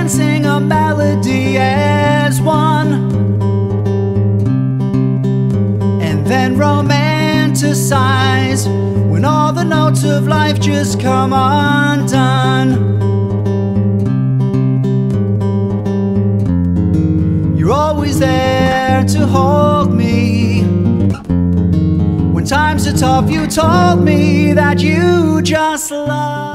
sing a melody as one, and then romanticize when all the notes of life just come undone. You're always there to hold me. When times are tough, you told me that you just love